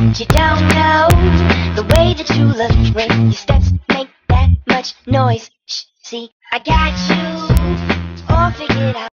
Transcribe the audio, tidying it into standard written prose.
But you don't know the way that you look when your steps make that much noise. Shh, see, I got you all figured out.